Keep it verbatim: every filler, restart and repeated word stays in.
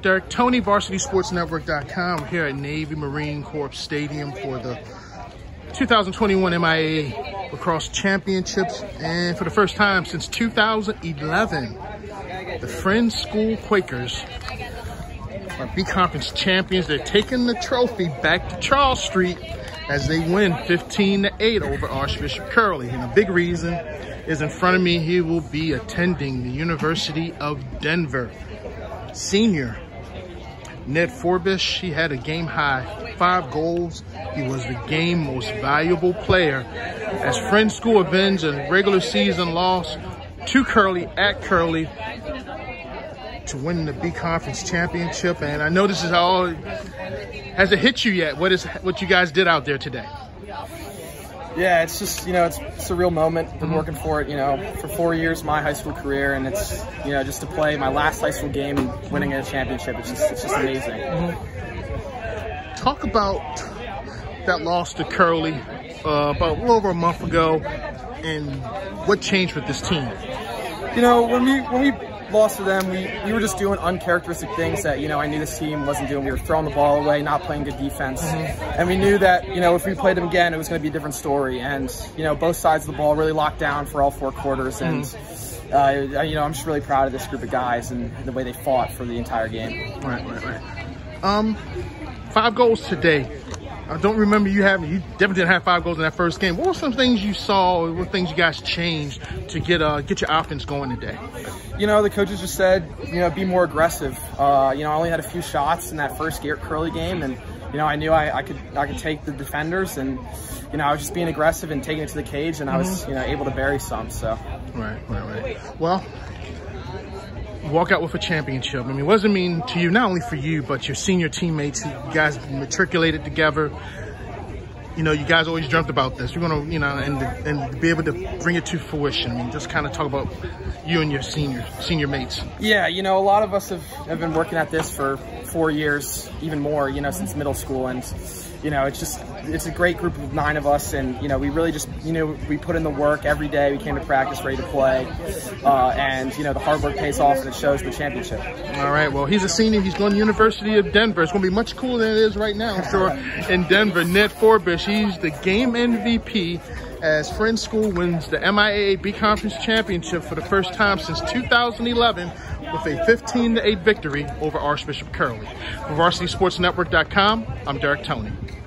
Derek Toney, Varsity Sports Network dot com. We're here at Navy Marine Corps Stadium for the two thousand twenty-one M I A A Lacrosse Championships. And for the first time since two thousand eleven, the Friends School Quakers are B-Conference champions. They're taking the trophy back to Charles Street as they win fifteen to eight over Archbishop Curley. And the big reason is in front of me. He will be attending the University of Denver. Senior Ned Forbish, he had a game high five goals. He was the game most valuable player as Friends School avenged a regular season loss to Curley at Curley to win the B-Conference championship. And I know this is all, has it hit you yet? What is what you guys did out there today? Yeah, it's just, you know, it's, it's a real moment. Been mm-hmm. working for it, you know, for four years, my high school career, and it's, you know, just to play my last high school game and winning a championship, it's just, it's just amazing. Mm-hmm. Talk about that loss to Curley uh, about a little over a month ago, and what changed with this team. You know, when we when we lost to them, we, we were just doing uncharacteristic things that, you know, I knew this team wasn't doing. We were throwing the ball away, not playing good defense. Mm-hmm. And we knew that, you know, if we played them again, it was going to be a different story. And, you know, both sides of the ball really locked down for all four quarters. And, mm-hmm. uh, you know, I'm just really proud of this group of guys and the way they fought for the entire game. Right, right, right. Um, five goals today. I don't remember you having, you definitely didn't have five goals in that first game. What were some things you saw, what things you guys changed to get uh, get your offense going today? You know, the coaches just said, you know, be more aggressive. Uh, you know, I only had a few shots in that first Garrett Curley game, and, you know, I knew I, I could I could take the defenders, and, you know, I was just being aggressive and taking it to the cage, and I was, you know, able to bury some, so. Right, right, right. Well, walk out with a championship. I mean, what does it mean to you, not only for you, but your senior teammates who you guys matriculated together? You know, you guys always dreamt about this. You're going to, you know, and and be able to bring it to fruition. I mean, just kind of talk about you and your senior senior mates. Yeah, you know, a lot of us have, have been working at this for four years, even more, you know, since middle school. And, you know, it's just, it's a great group of nine of us. And, you know, we really just, you know, we put in the work every day. We came to practice ready to play. Uh, and, you know, the hard work pays off and it shows the championship. All right. Well, he's a senior. He's going to the University of Denver. It's going to be much cooler than it is right now, I'm sure, in Denver. Ned Forbish, he's the game M V P as Friends School wins the M I A A B-Conference Championship for the first time since two thousand eleven with a fifteen to eight victory over Archbishop Curley. For Varsity Sports Network dot com, I'm Derek Toney.